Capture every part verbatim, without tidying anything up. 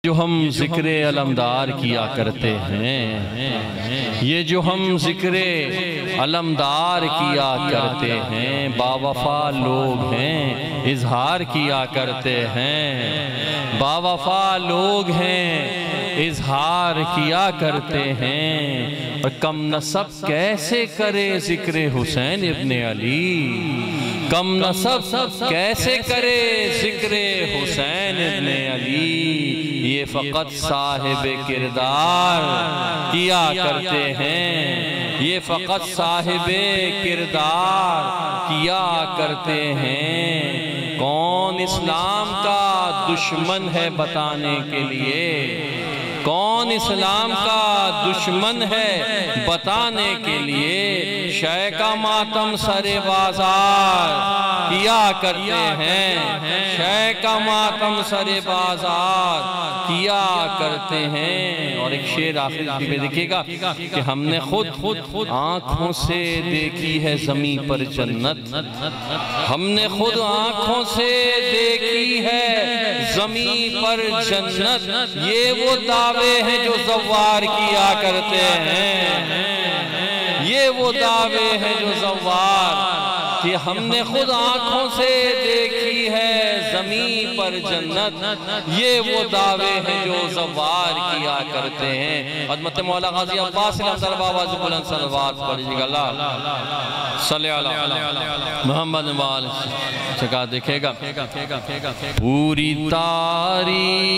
جو ہم ذکر علمدار کیا کرتے ہیں، یہ جو ہم ذکر علمدار کیا کرتے ہیں، با وفا لوگ ہیں اظہار کیا کرتے ہیں، با وفا لوگ ہیں اظہار کیا کرتے ہیں، اور کم نسب کیسے کرے ذکر حسین ابن علی، کم نسب کیسے کرے ذکر حسین ابن علی، یہ فقط صاحب کردار کیا کرتے ہیں، یہ فقط صاحب کردار کیا کرتے ہیں۔ کون اسلام کا دشمن ہے بتانے کے لیے، کون اسلام کا دشمن ہے بتانے کے لیے، شے کا ماتم سر بازار کیا کرتے ہیں، شے کا ماتم سر بازار کیا کرتے ہیں۔ اور ایک شعر آخر میں دیکھیے گا کہ ہم نے خود خود آنکھوں سے دیکھی ہے زمین پر جنت، ہم نے خود آنکھوں سے دیکھی ہے زمین پر جنت، یہ وہ دعوے ہیں جو زوار کیا کرتے ہیں، یہ وہ دعوے ہیں جو زوار، کہ ہم نے خود آنکھوں سے دیکھی ہے زمین پر جنت، یہ وہ دعوے ہیں جو زوار کیا کرتے ہیں۔ عظمت مولا غازی عباس علیہ السلام بابا جو بلند صلوات پڑھیے گا، اللہ صلی اللہ محمد وآلہ چکا دیکھے گا۔ پوری تاریخ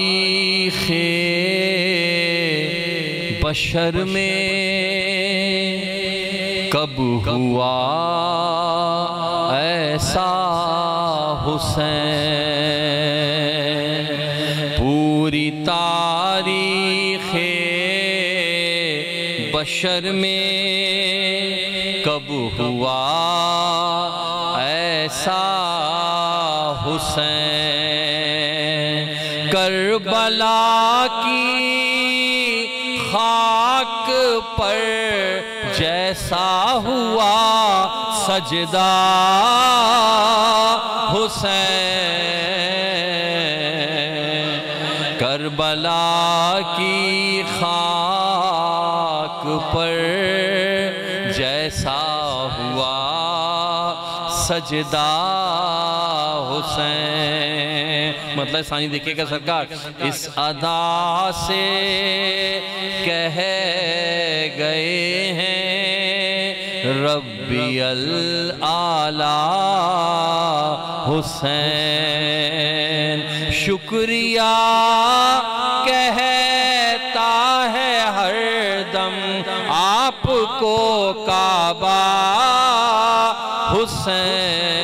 بشر میں کب ہوا ایسا حسین، پوری تاریخ بشر میں کب ہوا ایسا حسین، کربلا کی خاک پر جیسا ہوا سجدہ حسین، کربلا کی خاک پر جیسا ہوا سجدہ حسین۔ مطلب ثانی دیکھئے گا سرکار، اس ادا سے کہہ گئے ہیں ربی الاعلیٰ حسین، شکریہ کہتا ہے ہر دم آپ کو کعبہ حسین،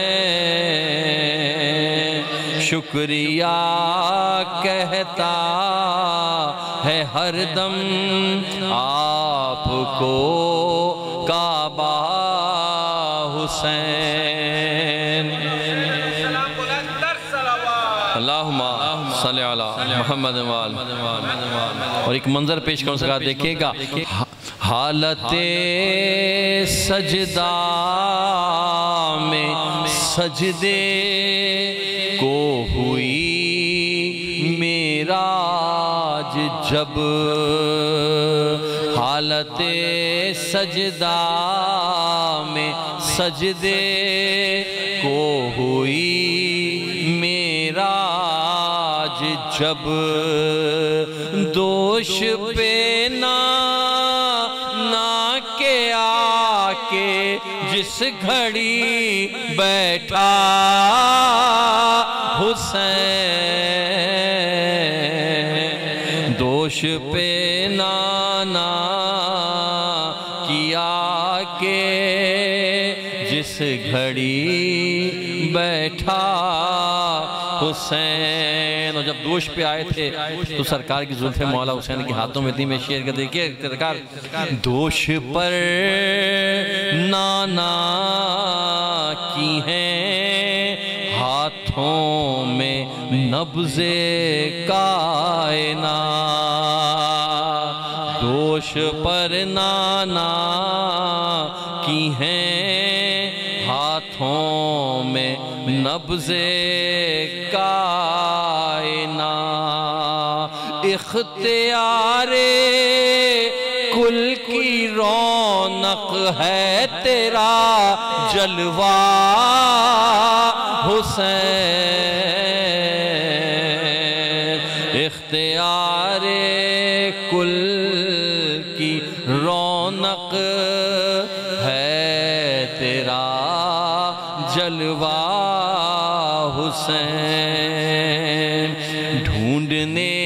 شکریہ کہتا ہے ہر دم آپ کو کعبہ حسین۔ اللہم صلی علی محمد وآلہ۔ اور ایک منظر پیش کروں سکا دیکھے گا، حالت سجدہ میں سجدے کو ہوئی معراج جب، حالت سجدہ میں سجدے کو ہوئی معراج جب، دوش پہ نہ نہ کے آ کے جس گھڑی بیٹھا حسین، دوش پہ نانا کیا کہ جس گھڑی بیٹھا حسین۔ اور جب دوش پہ آئے تھے تو سرکار کی زلف مولا حسین کے ہاتھوں میں تھی۔ میں شعر کا دیکھئے سرکار، دوش پر نانا کی ہیں ہاتھوں میں نبض کائنات، دوش پر نانا کی ہیں ہاتھوں میں نبض کائنات، اختیار کل کی رونق ہے تیرا جلوہ حسین، اختیار کل کی رونق ہے تیرا جلوہ حسین، ڈھونڈنے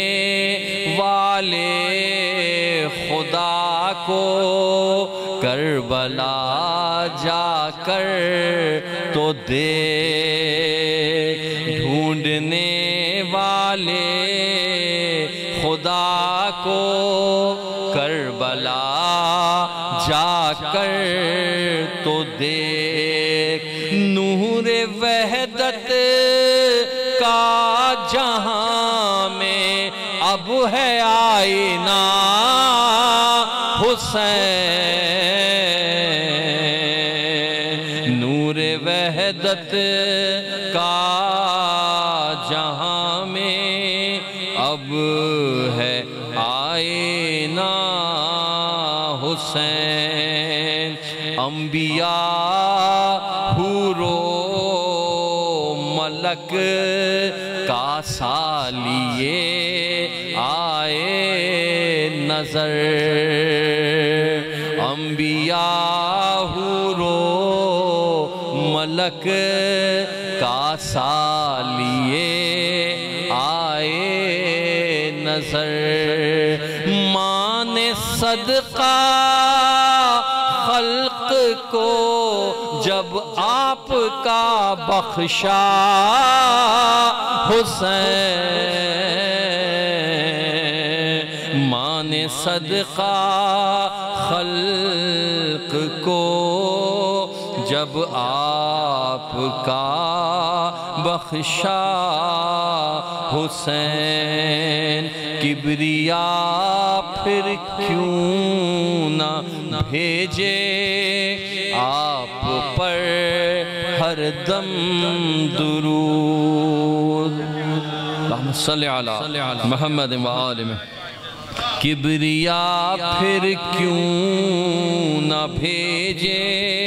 والے خدا کو کربلا جا کر تو دیکھ، ڈھونڈنے والے خدا کو کربلا جا کر تو دیکھ، نور وحدت کا جہاں میں اب ہے آئینہ حسین، نور وحدت کا جہاں میں اب ہے آئینہ حسین، انبیاء حور و ملک کا سالیے آئے نظر، انبیاء حور و ملک کا سالیے آئے نظر، مان صدقہ خلق کو جب آپ کا بخشا حسین، مان صدقہ خلق کو جب آپ کا بخشا حسین، کبریا پھر کیوں نہ بھیجے آپ پر ہر دم درود، اللہم صلی علی محمد و آل محمد، کبریا پھر کیوں نہ بھیجے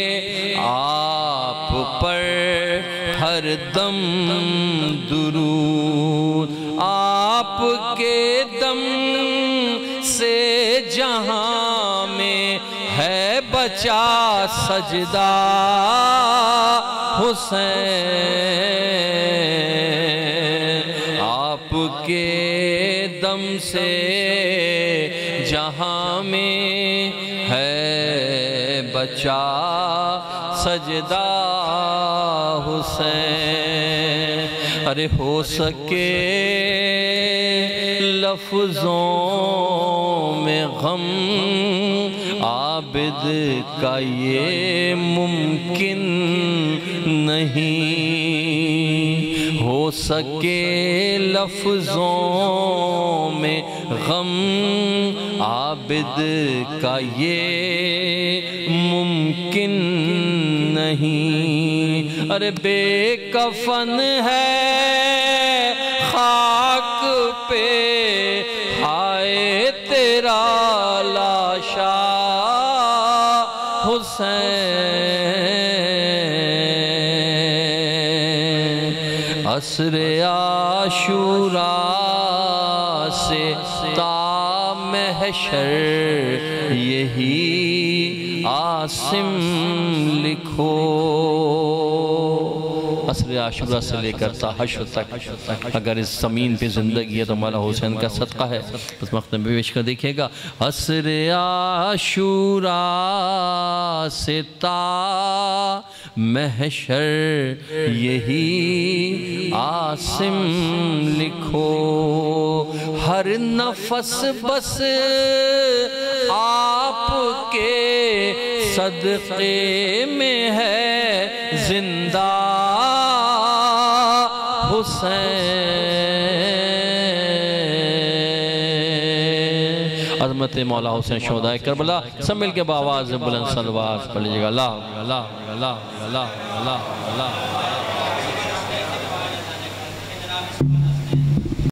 آپ پر ہر دم درود، آپ کے دم سے جہاں میں ہے بچا سجدہ حسین، آپ کے دم سے جہاں میں ہے بچا سجدہ حسین، ارے ہو سکے لفظوں میں غم عابد کا یہ ممکن نہیں، ہو سکے لفظوں میں غم عابد کا یہ ممکن نہیں، ارے بے کفن ہے خاک پہ ہائے تیرا لاشا حسین، عصر عاشوراء سے تا محشر یہی عاصم لکھو، عصر عاشوراء سے لے کر تا حشر تک اگر اس زمین پہ زندگی ہے تو مولا حسین کا صدقہ ہے، بس مختم پیش کر دیکھئے گا، عصر عاشوراء سے تا محشر یہی عاصم لکھو، ہر نفس بس آپ کے صدقے میں ہے زندہ حسین، عظمت مولا حسین شہدائے کربلا، سب مل کے بآواز بلند صلوات پڑھ لیجئے گا، اللہ اللہ اللہ اللہ اللہ اللہ